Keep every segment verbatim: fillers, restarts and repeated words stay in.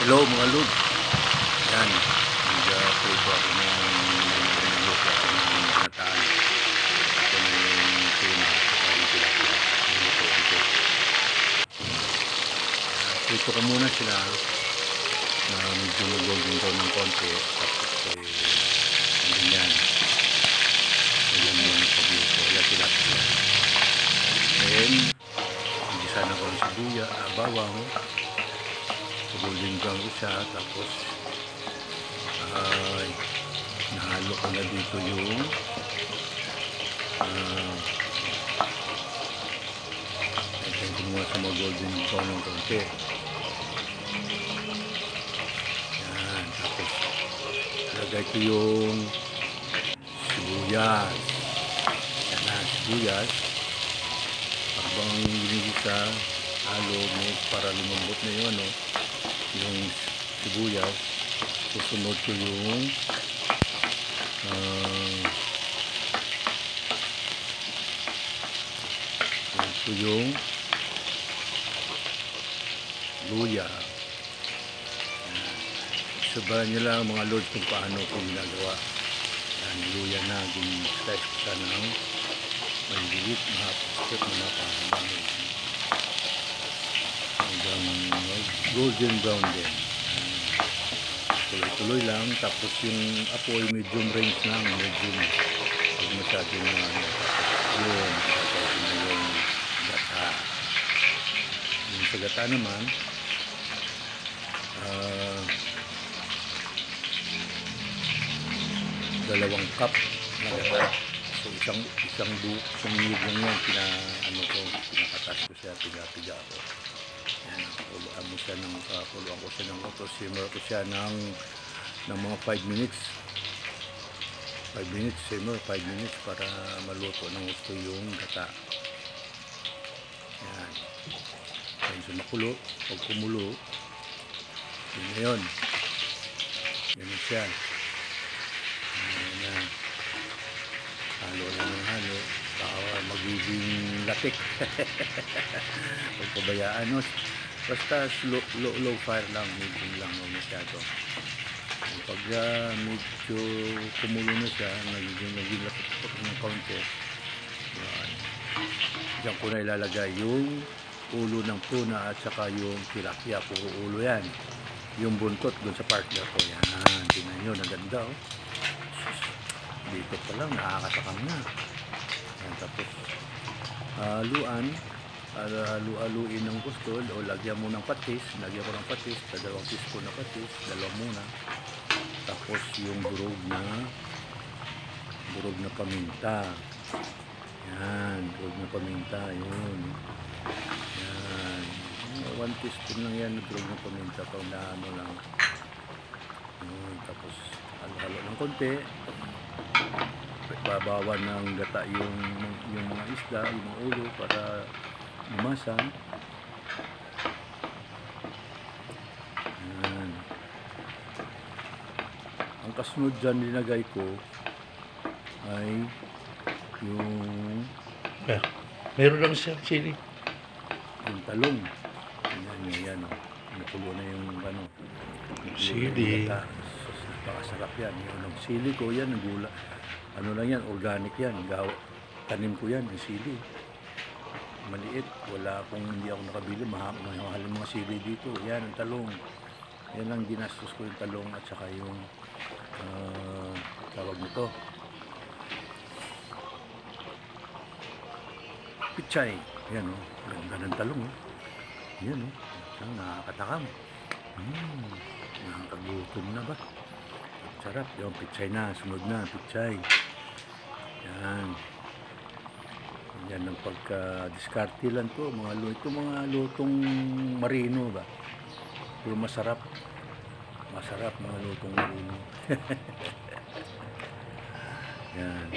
Hello mga lod. Yan. Nag-play po ako ng luto ako ng ginataan. Ito na yung tuna. Ito yung tilapia. Luto ito. Prito ko muna sila na medyo mag-golden brown ng konti. Tapos eh, ganyan. Ganyan mo ng pabuto. Yan tilapia. Then, igisa na ko ng sibuya, ah, bawang. Golden brown ko siya, tapos ay nahalo ko na dito yung uh, natin ko muna sa mga golden brown ng konti. Yan, tapos lagay ko yung sibuyas. Yan na, sibuyas habang ginigisa halo mo para lumambot na yung ano yung sibuyas. Susunod ko yung uh, ito yung luya. Sabahan nyo lang mga lords kung paano ko ginagawa. Yan, luya na gin-slice ko siya ng maliliit, mahapos na napahanggang hanggang golden brown din. Tuloy-tuloy lang. Tapos yung apoy medium range lang. Medium. Huwag masyadong na ano. Yun. Masyadong na yung gata. Yung sa gata naman, uh, dalawang cup na gata. So isang isang bu isang niyog lang yan. Pina, ano ko, pinakatas ko siya. Piga-piga ko. Yan, kuluan mo siya ng, uh, kuluan ko siya ng auto, simmer ko siya ng, ng mga five minutes. five minutes, simmer, five minutes para maluto ng gusto yung gata. Yan. Yan siya makulo. Pag kumulo, yun na yun. Yan na siya. Yan na. Halo lang ng halo. Baka magiging latik. Huwag pabayaan, no? Basta low, low, low fire lang, medium lang, no, masyado. Pag uh, medyo kumulo na siya, nagiging naging latik ng kaunti. Yan. Diyan ko na ilalagay yung ulo ng tuna at saka yung tilapia. Puro ulo yan. Yung buntot dun sa partner ko. Yan. Tingnan nyo, naganda, oh. Dito pa lang, nakakatakam na. Yan, tapos haluan, uh, halu-haluin ng gusto o lagyan mo ng patis. Lagyan ko ng patis, dalawang teaspoon na patis, dalawang muna. Tapos yung burog na burog na paminta. Yan, burog na paminta, yun. Yan, one teaspoon lang yan, burog na paminta, pang na ano lang. Yun, tapos halo-halo ng konti. Babawan ng gata yung yung mga isda, yung mga ulo para lumasa. Yan. Ang kasunod dyan linagay ko ay yung yeah. Meron lang siyang chili. Yung talong. Yan, yan, yan. Oh. Nakulo na yung ano. Sili. Napakasarap yan. Yung sili ko yan, gula. Ano lang yan, organic yan. Gaw, tanim ko yan, yung sili. Maliit. Wala akong, hindi ako nakabili. Mahal, mahal yung mga sili dito. Yan, ang talong. Yan lang ginastos ko yung talong at saka yung uh, tawag nito. Pichay. Yan o. Oh. Ganda ng talong o. Oh. Yan o. Oh. Nakakatakam. Hmm. Nakakagutom na ba? Sarap. Yung pichay na. Sunod na. Pichay. Yan. Yan ang pagka-diskarte lang to. Mga luto, mga lutong marino ba? Pero masarap. Masarap mga lutong marino. Yan.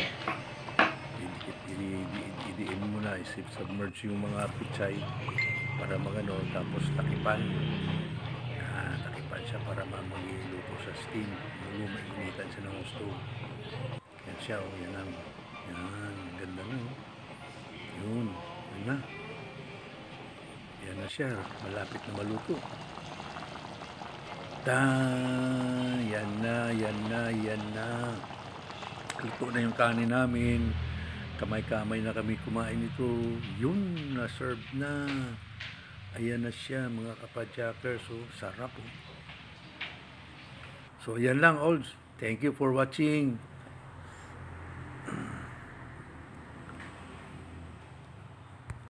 Idiin mo na. Submerge yung mga pichay para magano. Tapos takipan. Yan. Takipan siya para magiluto sa steam. Lumainitan siya ng gusto. Yan siya. O, yan ang. Yan. Ganda na. O. Yun. Yan na. Yan na siya. Malapit na maluto. Ta, yan na, yan na, yan na. Luto na yung kanin namin. Kamay-kamay na kami kumain ito. Yun, na-serve na. Ayan na siya, mga kapadjakers. So, sarap. Oh. So, yan lang, olds. Thank you for watching.